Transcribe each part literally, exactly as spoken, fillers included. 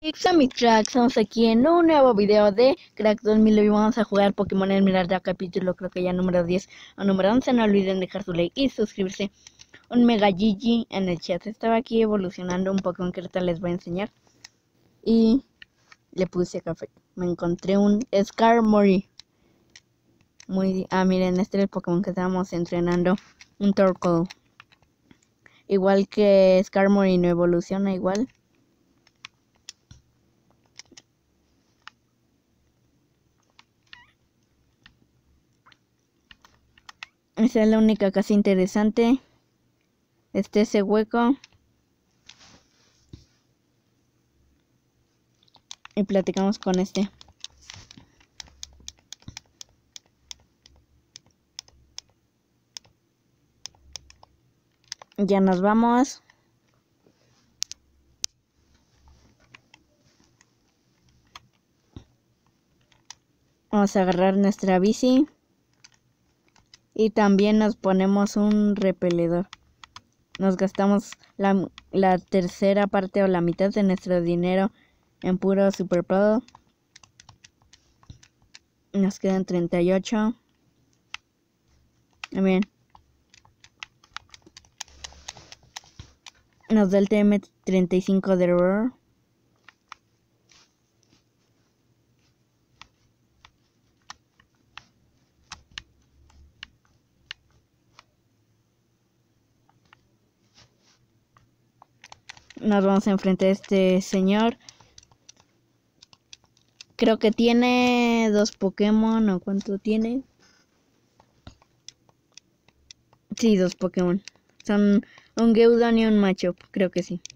Cracks, estamos aquí en un nuevo video de Crack dos mil y vamos a jugar Pokémon Esmeralda capítulo, creo que ya número diez o número once. No olviden dejar su like y suscribirse. Un mega G G en el chat. Estaba aquí evolucionando un Pokémon que ahorita les voy a enseñar y le puse café. Me encontré un Skarmory. Muy, ah miren, este es el Pokémon que estábamos entrenando, un Torkoal. Igual que Skarmory no evoluciona igual. Esa es la única casa interesante. Este ese hueco. Y platicamos con este. Ya nos vamos. Vamos a agarrar nuestra bici. Y también nos ponemos un repeledor. Nos gastamos la, la tercera parte o la mitad de nuestro dinero en puro Super Pro. Nos quedan treinta y ocho. Bien. Nos da el T M treinta y cinco de error. Nos vamos a enfrentar a este señor. Creo que tiene dos Pokémon, ¿o cuánto tiene? Sí, dos Pokémon. Son un Geodude y un Machop, creo que sí.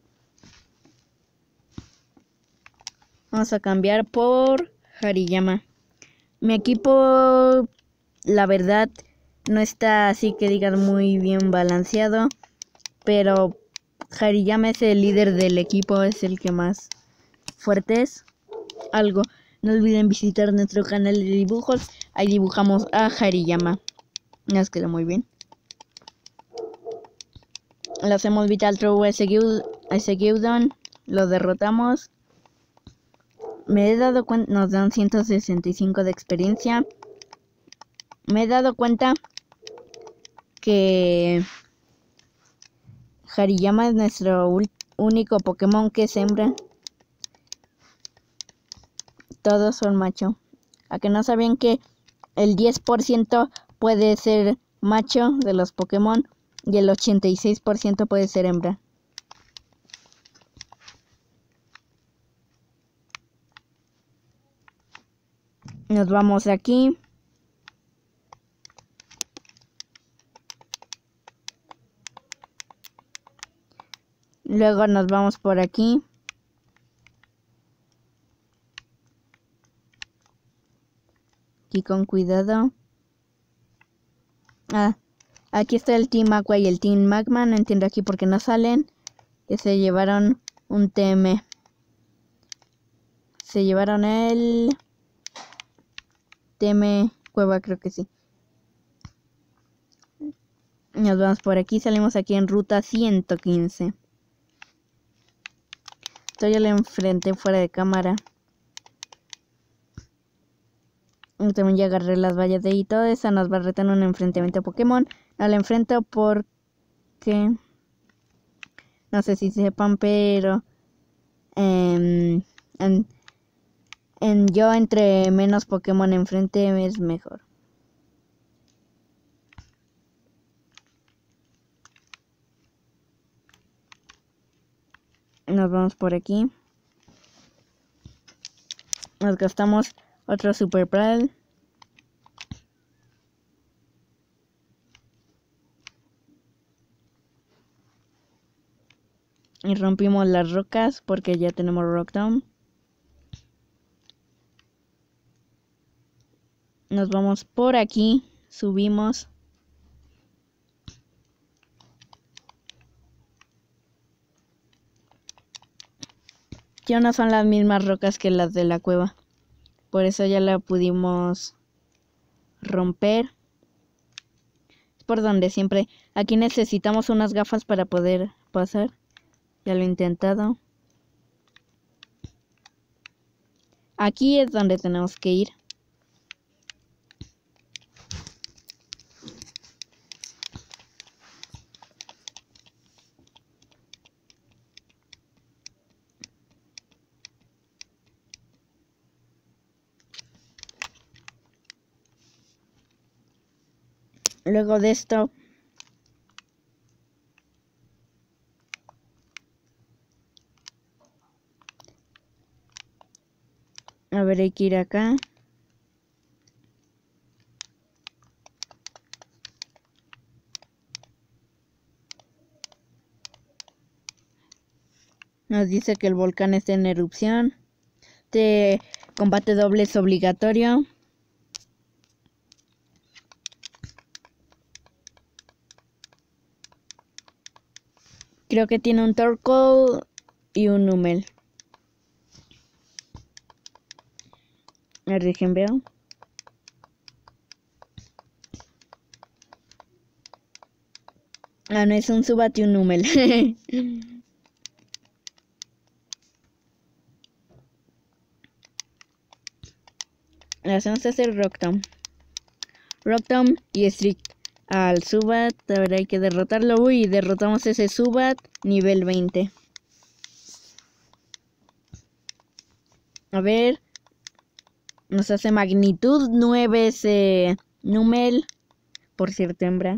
Vamos a cambiar por Hariyama. Mi equipo, la verdad, no está así que digas muy bien balanceado, pero Hariyama es el líder del equipo, es el que más fuerte es. Algo, no olviden visitar nuestro canal de dibujos, ahí dibujamos a Hariyama. Nos quedó muy bien. Le hacemos Vital Throw a ese Geodude, lo derrotamos. Me he dado cuenta, nos dan ciento sesenta y cinco de experiencia. Me he dado cuenta que Hariyama es nuestro único Pokémon que es hembra. Todos son macho. ¿A que no sabían que el diez por ciento puede ser macho de los Pokémon y el ochenta y seis por ciento puede ser hembra? Nos vamos aquí. Luego nos vamos por aquí. Aquí con cuidado. Ah, aquí está el Team Aqua y el Team Magma. No entiendo aquí por qué no salen. Que se llevaron un T M. Se llevaron el T M Cueva, creo que sí. Nos vamos por aquí. Salimos aquí en ruta ciento quince. Esto ya le enfrenté fuera de cámara. Y también ya agarré las vallas de ahí. Todo eso nos va a retar un enfrentamiento Pokémon. No lo enfrento porque no sé si sepan, pero eh, en, en yo entre menos Pokémon enfrente es mejor. Nos vamos por aquí. Nos gastamos otro Super Prahl. Y rompimos las rocas porque ya tenemos Rock Down. Nos vamos por aquí. Subimos. Ya no son las mismas rocas que las de la cueva. Por eso ya la pudimos romper. Es por donde siempre. Aquí necesitamos unas gafas para poder pasar. Ya lo he intentado. Aquí es donde tenemos que ir. Luego de esto, a ver, hay que ir acá. Nos dice que el volcán está en erupción. Este combate doble es obligatorio. Creo que tiene un Torkoal y un Numel. A ver, dejen veo. Ah, no, es un Zubat y un Numel. Le hacemos hacer Rocktom. Rocktom y Strict al Zubat. Ahora hay que derrotarlo. Uy, derrotamos ese Zubat nivel veinte. A ver. Nos hace magnitud nueve ese Numel. Por cierto, hembra.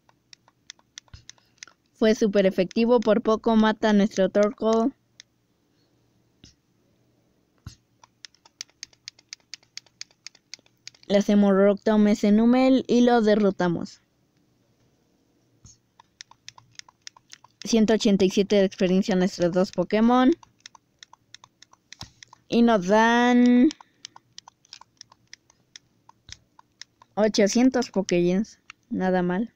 Fue súper efectivo. Por poco mata a nuestro Torkoal. Le hacemos Rocktom ese Numel y lo derrotamos. ciento ochenta y siete de experiencia a nuestros dos Pokémon. Y nos dan ochocientos Pokégems. Nada mal.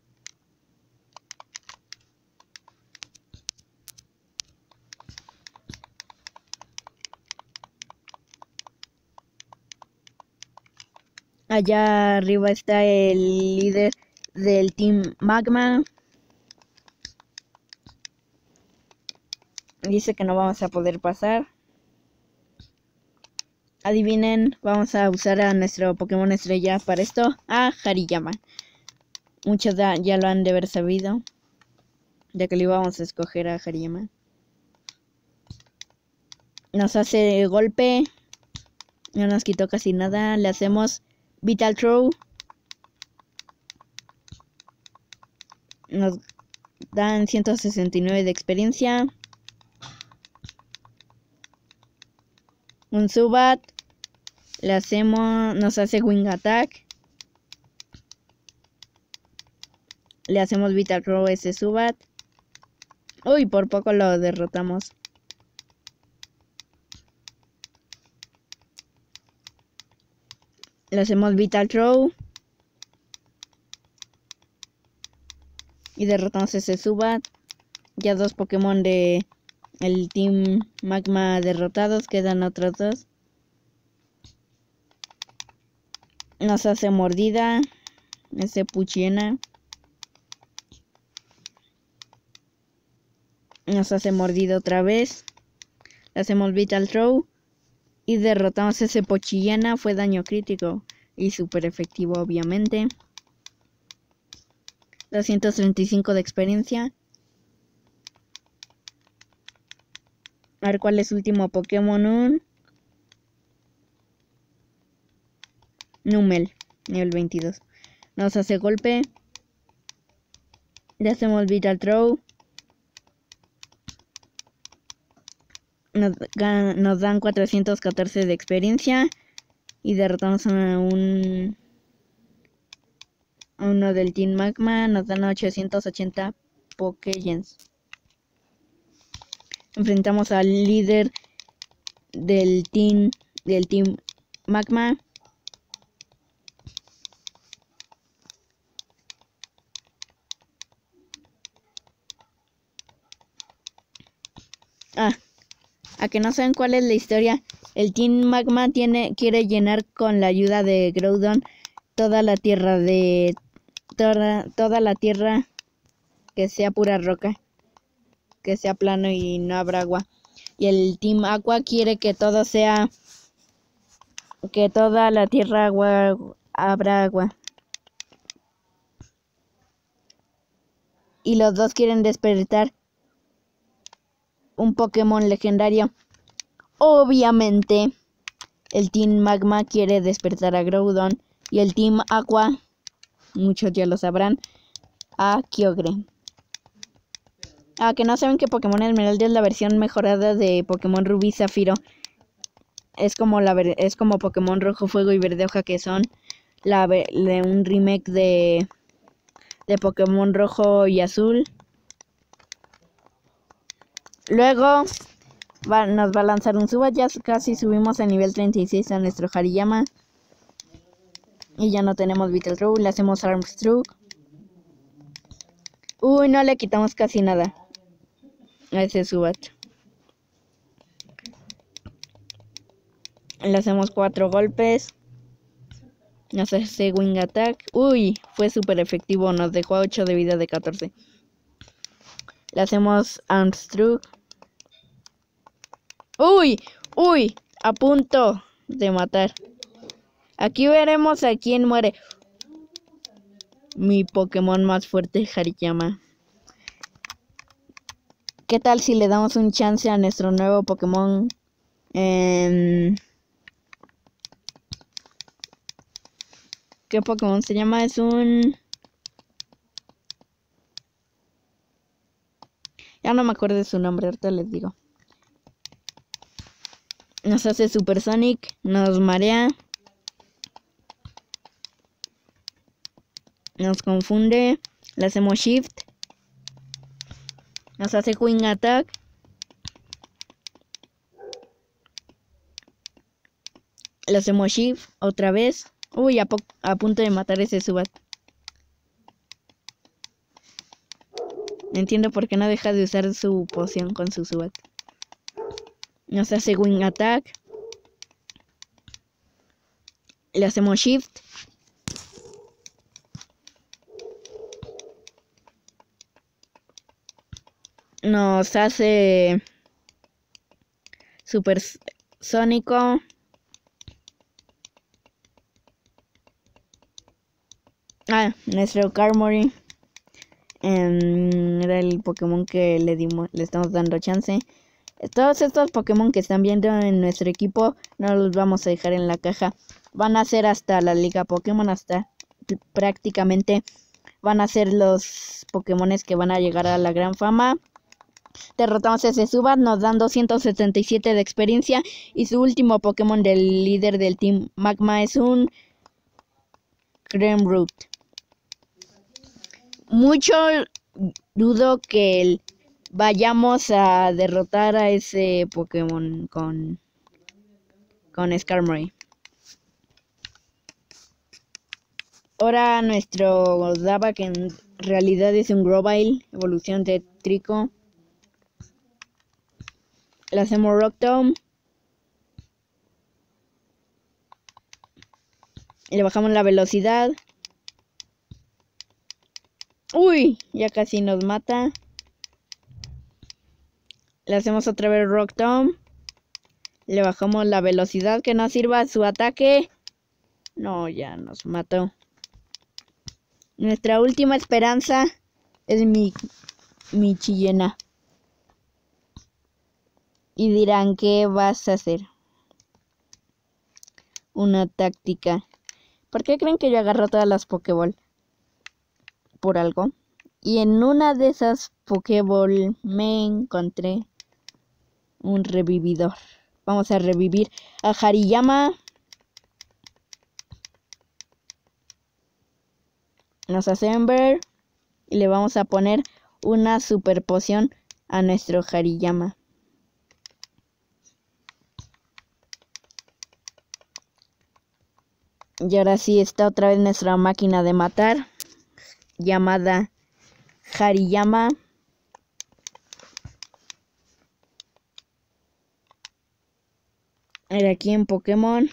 Allá arriba está el líder del Team Magma. Dice que no vamos a poder pasar. Adivinen, vamos a usar a nuestro Pokémon estrella para esto, a Hariyama. Muchos ya lo han de haber sabido, ya que le íbamos a escoger a Hariyama. Nos hace golpe, no nos quitó casi nada, le hacemos Vital Throw. Nos dan ciento sesenta y nueve de experiencia. Un Zubat. Le hacemos, nos hace Wing Attack. Le hacemos Vital Throw a ese Zubat. Uy, por poco lo derrotamos. Le hacemos Vital Throw. Y derrotamos a ese Zubat. Ya dos Pokémon de el Team Magma derrotados. Quedan otros dos. Nos hace mordida. Ese Poochyena. Nos hace mordido otra vez. Le hacemos Vital Throw. Y derrotamos ese Poochyena. Fue daño crítico. Y súper efectivo, obviamente. doscientos treinta y cinco de experiencia. A ver cuál es su último Pokémon. Un Numel, nivel veintidós. Nos hace golpe. Le hacemos Vital Throw. Nos, nos dan cuatrocientos catorce de experiencia. Y derrotamos a un... a uno del Team Magma. Nos dan ochocientos ochenta Pokégems. Enfrentamos al líder del Team, del Team Magma. Ah, a que no saben cuál es la historia. El Team Magma tiene, quiere llenar con la ayuda de Groudon toda la tierra de toda, toda la tierra que sea pura roca, que sea plano y no habrá agua. Y el Team Aqua quiere que todo sea que toda la tierra agua, habrá agua. Y los dos quieren despertar un Pokémon legendario. Obviamente, el Team Magma quiere despertar a Groudon y el Team Aqua, muchos ya lo sabrán, a Kyogre. Ah, que no saben que Pokémon Esmeralda es la versión mejorada de Pokémon Rubí Zafiro. Es como la es como Pokémon Rojo Fuego y Verde Hoja, que son la de un remake de de Pokémon Rojo y Azul. Luego va, nos va a lanzar un Zubat. Ya casi subimos a nivel treinta y seis a nuestro Hariyama. Y ya no tenemos Vital Row. Le hacemos Armstrong. Uy, no le quitamos casi nada a ese Zubat. Le hacemos cuatro golpes. Nos hace Wing Attack. Uy, fue súper efectivo. Nos dejó a ocho de vida de catorce. Le hacemos Armstrong. Uy, uy, a punto de matar. Aquí veremos a quién muere. Mi Pokémon más fuerte, Hariyama. ¿Qué tal si le damos un chance a nuestro nuevo Pokémon? Eh, ¿Qué Pokémon se llama? Es un... Ya no me acuerdo de su nombre, ahorita les digo. Nos hace Supersonic, nos marea. Nos confunde, le hacemos Shift. Nos hace Wing Attack. Le hacemos Shift otra vez. Uy, a, a punto de matar ese Zubat. No entiendo por qué no deja de usar su poción con su Zubat. Nos hace Wing Attack. Le hacemos Shift. Nos hace Supersónico. Ah, nuestro Carmory. Um, era el Pokémon que le dimos, le estamos dando chance. Todos estos Pokémon que están viendo en nuestro equipo no los vamos a dejar en la caja. Van a ser hasta la Liga Pokémon, hasta prácticamente van a ser los Pokémones que van a llegar a la gran fama. Derrotamos a ese Zubat, nos dan doscientos setenta y siete de experiencia. Y su último Pokémon del líder del Team Magma es un Creamroot. Mucho dudo que el, vayamos a derrotar a ese Pokémon con, con Skarmory. Ahora nuestro Daba, que en realidad es un Grovyle, evolución de Trico. Le hacemos Rock Tomb. Le bajamos la velocidad. Uy, ya casi nos mata. Le hacemos otra vez Rock Tomb. Le bajamos la velocidad, que no sirva su ataque. No, ya nos mató. Nuestra última esperanza es mi, mi Chillena. Y dirán, ¿qué vas a hacer? Una táctica. ¿Por qué creen que yo agarro todas las Pokéball? Por algo. Y en una de esas Pokéball me encontré un revividor. Vamos a revivir a Hariyama. Nos hace Ember. Y le vamos a poner una super poción a nuestro Hariyama. Y ahora sí está otra vez nuestra máquina de matar, llamada Hariyama. Era aquí en Pokémon.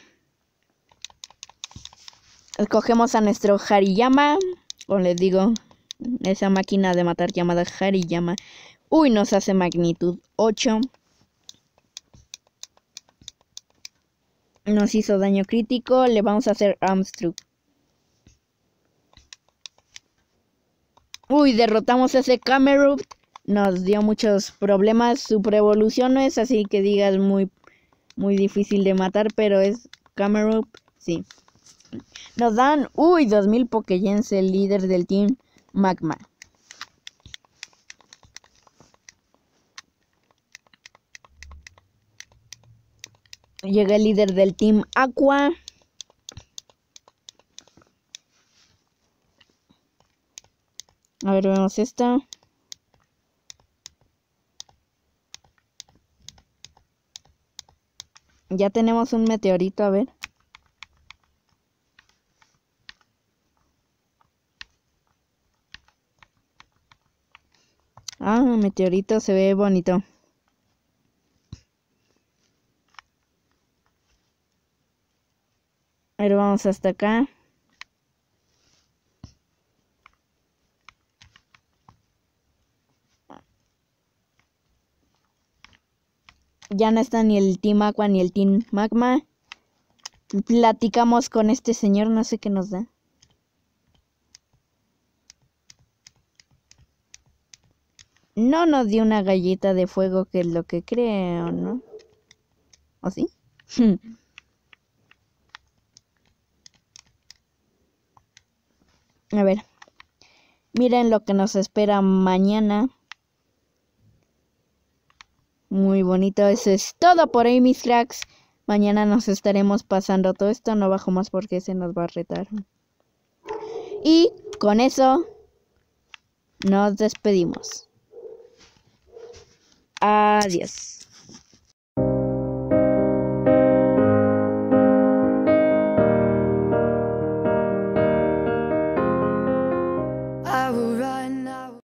Escogemos a nuestro Hariyama. Como les digo, esa máquina de matar llamada Hariyama. Uy, nos hace magnitud ocho. nos hizo daño crítico. Le vamos a hacer Armstrong. Uy, derrotamos a ese Camerupt. Nos dio muchos problemas. Su evolución no es así que digas muy, muy difícil de matar, pero es Camerupt, sí. Nos dan, uy, dos mil Pokégens, el líder del Team Magma. Llega el líder del Team Aqua. A ver, vemos esta. Ya tenemos un meteorito, a ver. Ah, meteorito se ve bonito. A ver, vamos hasta acá. Ya no está ni el Team Aqua ni el Team Magma. Platicamos con este señor, no sé qué nos da. No nos dio una galleta de fuego, que es lo que creo, ¿no? ¿O sí? A ver. Miren lo que nos espera mañana. Muy bonito. Eso es todo por hoy, mis cracks. Mañana nos estaremos pasando todo esto. No bajo más porque se nos va a retar. Y con eso nos despedimos. Adiós.